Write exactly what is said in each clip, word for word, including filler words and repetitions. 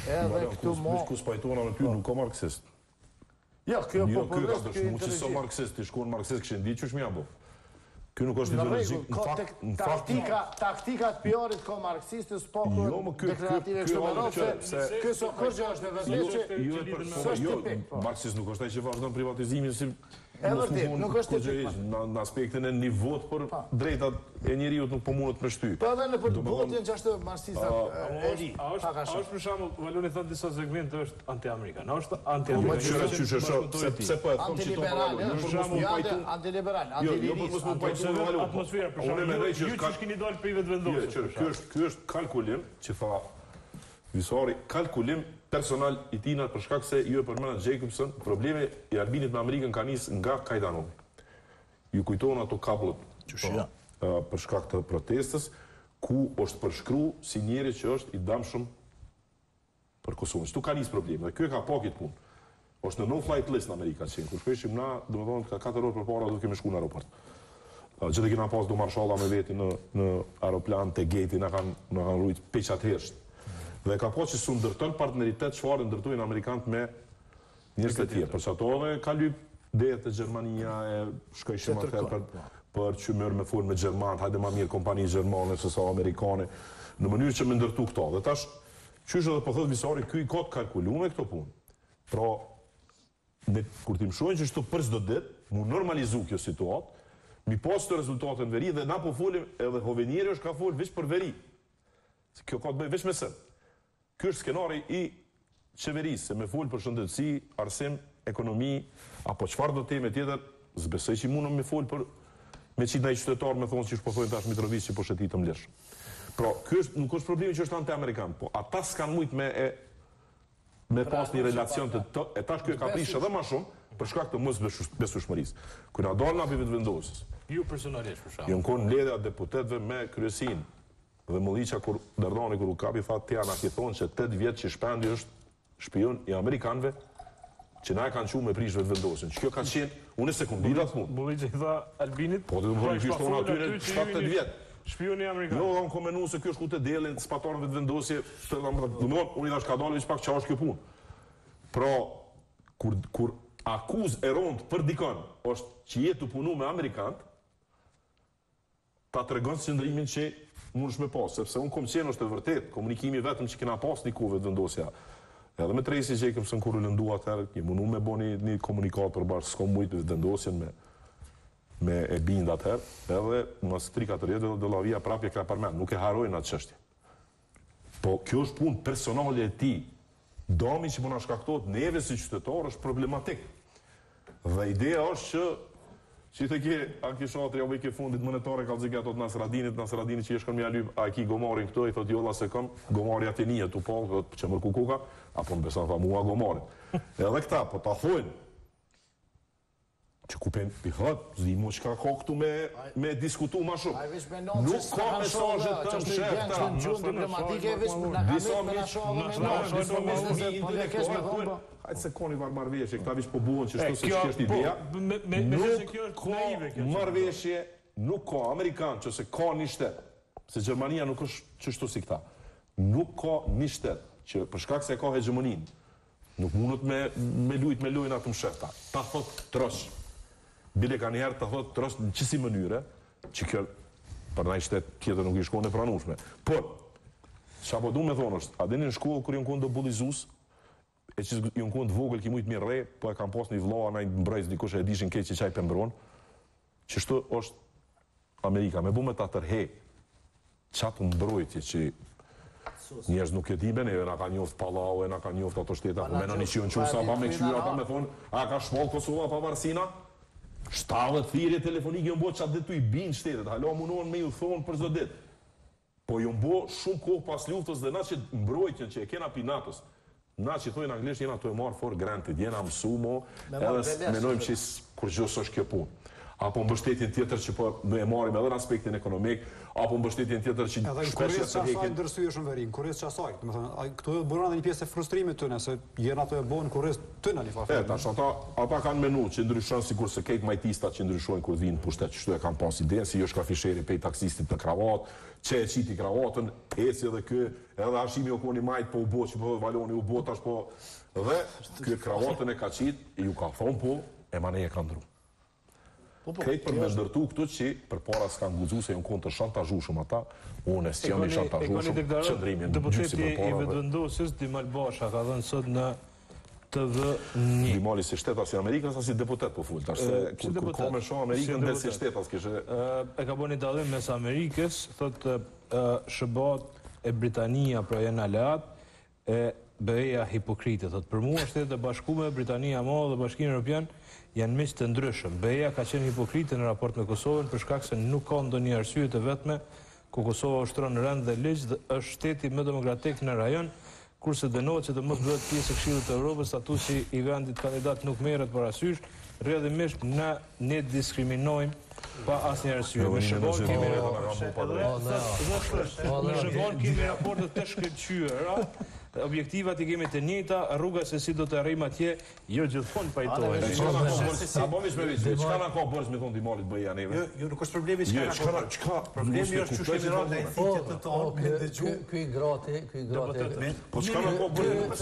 Edhe këtu mo... Kus pajtona me ty nuk ka marksist. Jo, kjo po për vështë kjo intervjim. Që sa marksist, ti shkon marksist këshin di që shmja bo. Kjo nuk është ideologjik. Taktikat pjarit ka marksistës, po deklarative kështu me rrë, se kjo së kërgjë është e vëzleqe, së është tipik. Marksist nuk është taj që vazhdojnë privatizimin si... Edhe tip, nuk është tipik. Në aspektin e një vot për drejtat e njeriut nuk po mundët me shty. Po edhe në për votin që është marxistat e ri. A është për shamu, Valoni thënë disa segmente është anti-amerikan, a është anti-amerikan? Antiliberal, antiliberal, antiliberal. Atmosfera, për shumë, ju që shkini dalë për i vetë vendosë. Kjo është kalkulim, që tha Visari, kalkulim personal i tina për shkak se ju e përmenat Jacobson, probleme i Albinit me Amerikën ka njës nga Kajdanov. Ju kujtojnë ato kablët për shkak të protestës, ku është përshkru si njeri që është i damshëm për Kosovën. Shtu ka njës probleme, dhe kjo e ka pakit punë. është në no-flight list në Amerika qenë, kur shpeshim na, do më thonë, ka katër orë për para do kemi shku në aeroport. Gjithë kina pas do marshalla me veti në aeroplan të geti, në kanë rujtë peqat hersht. Dhe ka po që su ndërton partneritet çfarë ndërtojnë Amerikanët me njërës të tjerë. Për që ato dhe ka lyp dhejët e Gjermania, e shkojshim atër për që mërë me full me Gjermanë, hajde ma mirë kompani Gjermane, sësa Amerikane, në mënyrë që me ndërtu këto. Dhe tash, qysh edhe po thëtë Visari, këj i kotë kalkulu me këto punë. Pra, kur tim shojnë që shtu për çdo ditë, mu normalizu kjo situatë, mi pas të rezultate në veri, dhe na po folim, edhe Hovenieri është ka fol veç për veri. Kjo ka të bëjë veç me sënë. Kjo është skenari i qeverisë, se me fol për shëndetësi, arsim, ekonomi, apo qëfar do teme tjetër, zbesoj që mundëm me fol për me qitë në i qytetarë me thonë që shpo thojnë tash Mitrovic që po shëtit të mlesh. Pra, kjo është, nuk është problemi që është anti-amerikan, po ata s'kan mujt me e me pas një relacion të të, e tash kjo e ka prish edhe ma shumë, për shkak të mos besueshmërisë. Kur na dalën api vetë vendosës. Ju personalisht për shkak. Jon kon mbledhja e deputetëve me kryesin dhe Molliça kur Derdani kur u kapi tha ti ana ki thonë se tetë vjet që shpendi është shpion i amerikanëve që na e kanë thënë me prish vetë vendosën. Kjo ka qenë unë sekondira thonë. Molliça i tha Albinit. Po do të thonë që ishte aty shtatëdhjetë vjet. Shpioni amerikan. Jo, unë kom menuar se kjo është ku të delën spatorën vetë vendosje, domethënë unë i thash ka dalë çpak çfarë është kjo punë. Pra kur kur akuz e rond për dikon është që jetë të punu me Amerikanët, ta të regon qëndrimin që mund shme pas, sepse unë kom qenë është e vërtet, komunikimi vetëm që kena pas një kuve të vendosja. Edhe me Tracy Jacobson kur u lëndu atër, një mundu me bo një komunikat për bashkë, s'kom mujtë të vendosjen me me e bind atër, edhe në së tri katër jetë dhe la via prapje ka përmen, nuk e harojnë atë qështje. Po kjo është punë personale e ti, dami që puna shkaktot neve si qytetar është problematik. Dhe ideja është që që i të ke Ankishatri apo i ke fundit monetare ka zikja ato të Nasradinit, Nasradinit që i shkon me alyb, a i ki gomarin këto, i thot jolla se kam, gomari atje tu po, që mërku kuka, apo në besan tha mua gomarin. Edhe këta, po ta thojnë, që ku pen, i thot, zdimu që ka ko këtu me diskutu ma shumë. Nuk ka mesajët të më shefta. Disa mi hajtë se koni var marveshje, këta vish po buon që shtu se që është ideja. Nuk ka marveshje, nuk ka Amerikan që se ka një shtet, se Gjermania nuk është që shtu si këta. Nuk ka një shtet që për shkak se ka hegemonin, nuk mundët me lujt me lujnë atë më shefta. Ta thot trosh. Bile ka njëherë të thotë të rësë në qësi mënyre, që kjo për nëjë shtet tjetër nuk i shkone e pranushme. Por, që apo du me thonë është, a dini në shkollë kër jonë kënë do bulizus, e që jonë kënë të vogël ki mujtë mirë re, po e kam pas një vloa, në i mbrejz dikush e dishin keq që qaj pëmbron, që shtu është Amerika, me bu me ta tërhe, qatë mbrojtje që njerëz nuk e dibe, neve na ka njoft Palau, e na ka njoft ato shteta, me në një që jonë qusa, pa me këshyra, pa me thonë, a ka shmoll Kosova, pa Varsina? shtatëdhjetë thirrje telefonike jënë bo qatë ditë i binë shtetet, halo munohen me ju thonë për zdo ditë. Po jënë bo shumë kohë pas luftës dhe na që mbrojtjen që e kena pi natës, na që thojnë anglisht jena të e marë for granted, jena mësu mo, edhe menojmë që kur gjësë është kjo punë. apo mbështetjen tjetër që po e marrim edhe në aspektin ekonomik, apo mbështetjen tjetër që edhe shpesh kurrës asaj ndërsyeshëm verin, kurrës çasaj, domethënë këtu do bëron edhe një pjesë e frustrimit tyne se jena ato e bën kurrës tyne në fakt. E, tash ata ata kanë menu që ndryshon sikur se këtë majtistat që ndryshojnë kur vinë pushtet, që e kanë pas idenë si jo shka fisheri pej taksistit në kravat, që e qiti kravatën, eci edhe ky, edhe Hashimi Okoni majt po u bë që po valoni u bë tash po dhe ky kravatën e ka qit, e ju ka thon po, e mane e ka ndru. Krejt për me ndërtu këtu që për para s'kanë guzu se jënë konë të shantazhushëm ata, unë e s'jam i shantazhushëm, qëndrimin gjysi për para. I vetëvendosis Dimal Basha ka dhënë sot në T V një. Dimali si shtetas si Amerikës, a si deputet po full, tash se kur ka me shumë Amerikën dhe si shtetas kishe... E ka bëni dalim mes Amerikës, thotë Shëbat e Britania pra jenë aleat, e B E-ja hipokrite, thotë për mua Shtetet e Bashkuara, Britania Madhe dhe Bashkimi Evropian janë miq të ndryshëm. B E-ja ka qenë hipokrite në raport me Kosovën për shkak se nuk ka ndonjë arsye të vetme ku Kosova ushtron rend dhe ligj dhe është shteti më demokratik në rajon, kurse dënohet që të mos bëhet pjesë e Këshillit të Evropës, statusi i vendit kandidat nuk merret parasysh, rrjedhimisht na ne diskriminojmë pa asnjë arsye. Me Shëbon kemi Me Shëbon kemi raporte të shkëlqyera. Objektivat i kemi të njëjta, rruga se si do të arrijmë atje, jo gjithmonë pajtohemi. Sa bëmish me vit, çka na ka bërë me ton Dimalit B E-ja neve? Jo, nuk është problemi çka na ka. Çka? Problemi është çu kemi rënë në fitje të tonë, me dëgju. Ky grati, ky grati. Po çka na ka bërë?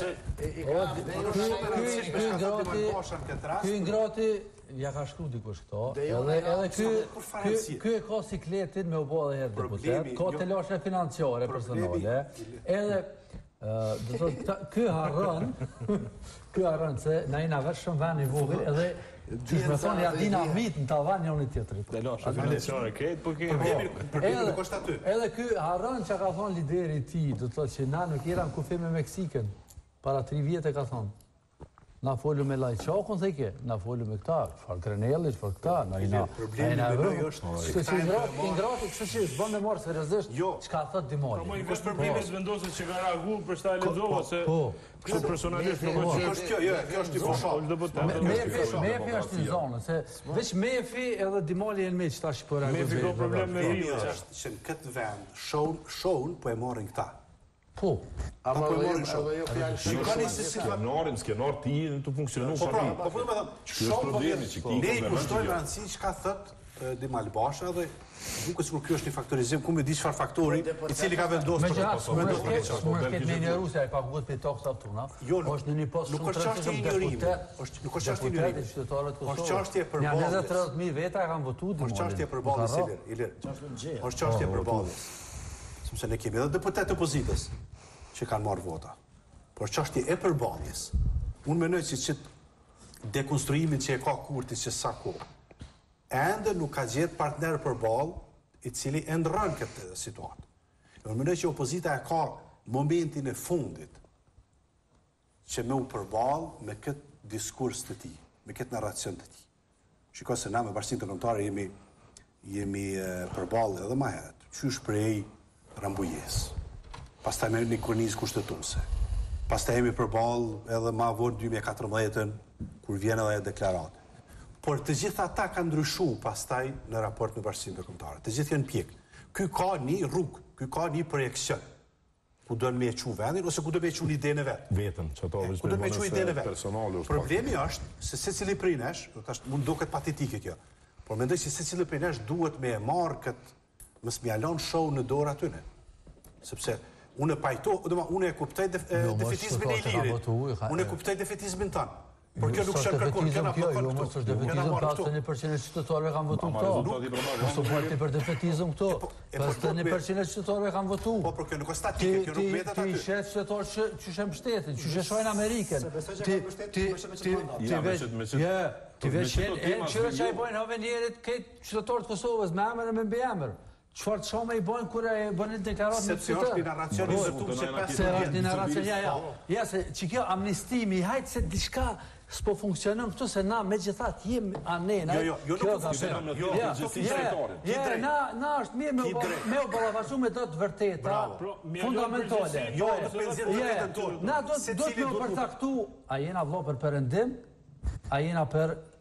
Ky grati, ky grati ja ka shkruar dikush këto. Edhe edhe ky ky ka sikletin me u bë edhe herë deputet, ka të lashe financiare personale. Edhe do të thotë ky harron, ky harron se na jena vetë shumë vend i vogël edhe që më thonë ja dinamit në tavan njëri tjetrit. Të lashe financiare këtë, po kemi. Problemi nuk është aty. Edhe ky harron që ka thonë lideri i tij, do të thotë që na nuk jera në kufi me Meksikën. Para tri vjetë ka thonë. Na folu me Lajçakun se ke, na folu me këta, çfarë Grenelli, çfarë këta, na ina. Problemi me ne është se si ngrat, i ngrati, kështu që bën me marr seriozisht çka thot Dimali. Po më është problemi se vendoset që ka reaguar për shtaj lexova se kështu personalisht nuk është. Është kjo, jo, kjo është i fushat. Mefi, Mefi është në zonë, se veç Mefi edhe Dimali janë miq tash po reagojnë. Mefi ka problem me riva. Është që në këtë vend shown, shown po e marrin këta. Po. Ama po marrin show. Shikoni se si skenarin, skenar ti të funksionon po parti. po po më thon, Shumë problemi që ti ne i kushtojmë rëndësi çka thot Dimal Basha dhe duket sikur ky është një faktorizim, ku më di çfarë faktori i cili ka vendosur Me për gjasë, me gjasë, me këtë një Rusja e paguhet për tokës aftuna, është në një post nuk është çështje injorimi, është nuk është çështje injorimi. Është çështje e përballjes. Janë tridhjetë mijë veta kanë votuar Dimali. Është çështje e përballjes, Ilir, Ilir. Është çështje e përballjes. Sepse ne kemi edhe deputet të opozitës që kanë marrë vota. Por çështje e përballjes. Unë mendoj se që dekonstruimin që e ka Kurti që sa kohë, ende nuk ka gjetë partner përballë i cili e ndron këtë situatë. Unë mendoj që opozita e ka momentin e fundit që me u përballë me këtë diskurs të tij, me këtë narracion të tij. Shikoj se na me Bashkinë Kombëtare jemi jemi përballë edhe më herët. Qysh prej Rambujes. Pastaj me një kornizë kushtetuese. Pastaj jemi përballë edhe më vonë dy mijë e katërmbëdhjetën kur vjen edhe deklaratë. Por të gjitha ata kanë ndryshuar pastaj në raport me Bashkinë Kombëtare. Të gjithë janë pjek. Ky ka një rrugë, ky ka një projekcion. Ku do të më çu vendin ose ku do të më çu idenë vet. Vetëm, çato vetë ku do të më çu idenë vet. Personale është. Problemi është se secili prej nesh, tash mund duket patetike kjo. Por mendoj se secili prej nesh duhet me e marr kët mos më alon show në dorë aty ne. Sepse unë pajto, unë e kuptoj defetizmin e Ilirit. Unë e kuptoj defetizmin ton. Por kjo nuk shkon kërkon, kjo na bllokon këtu. Është defetizëm pastaj një përqind e qytetarëve kanë votuar këto. Mos u bëti për defetizëm këto. Pastaj një përqind e qytetarëve kanë votuar. Po por kjo nuk është statike, kjo nuk mbetet aty. Ti shet qytetarë që qyshe mbështetin, qyshe shohin Amerikën. Ti ti ti ti veç ja, ti veç e çfarë çaj bojnë havenierit këtë qytetarë të Kosovës me emër e me mbiemër. Çfarë të shumë i bojnë kur e bënë deklaratë në sepse është një narracion i zëtuar se pesë se është një narracion ja ja. Ja se që kjo amnistimi, hajtë se diçka s'po funksionon këtu se na megjithatë jemi anena. Jo, jo, jo nuk funksionon. Jo, jo, na na është mirë me me u ballafaqsu me dot vërteta fundamentale. Jo, do të pensojë vetën tonë. Na do do të më përcaktu, a jena vëlla për perëndim, a jena për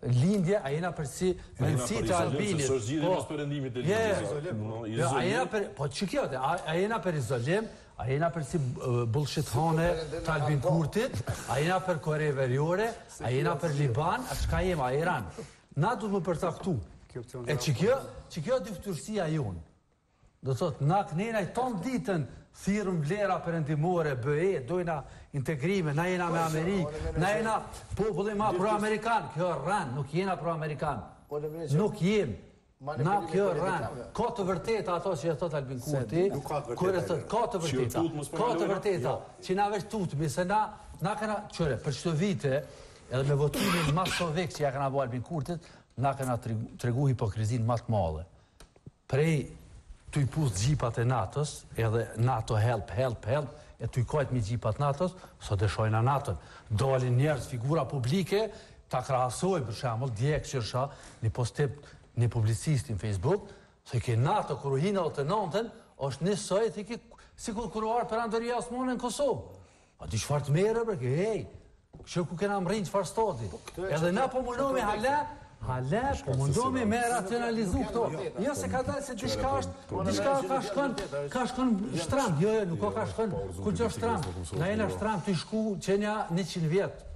lindje, a jena për si mendësi të Albinit. Së është gjithë mos përëndimit e lindjes. A jena për, po që kjo, a jena për izolim, a jena për si bullshit-hane të Albin Kurtit, a jena për Kore Veriore, a jena për Liban, a qka jema, a Iran. Na du të më përtaktu. E që kjo, që kjo dyftërsia jonë. Do të thotë, na kënena i tonë ditën thirëm vlera përëndimore, bëhe, dojna integrime, na jena me Amerikë, na jena populli ma pro-Amerikan, kjo rranë, nuk jena pro-Amerikan, nuk jem, na kjo rranë, ka të vërteta ato që e thot Albin Kurti, kërë e thot, ka të vërteta, ka të vërteta, që na vesh tutëmi, se na, na këna, qëre, për qëto vite, edhe me votimin masovik që ja këna bo Albin Kurtit, na këna tregu hipokrizin matë madhe. Prej të i pus gjipat e NATO-s, edhe NATO help, help, help, e të i kajt mi gjipat NATO-s, sot e shojna NATO-n. Dalin njerës, figura publike, ta krahasoj, për shemull, djekë qërsha, një postim, një publicistin Facebook, se ke NATO, kër u hina o të nëntën, është një sojt, si kur kuruar për Andorija Osmane në Kosovë. A di shfar të mere, bre, ke hej, që ku kena më rinë qëfar stoti. Edhe na po mundomi hala, hala, po mundomi me racionalizu këto. Jo se ka dalë se diçka është, diçka ka shkën, ka shkën shtram. Jo, jo, nuk ka shkën, ku që shtram. Na jena shtram të i shku qenja një qind vjetë.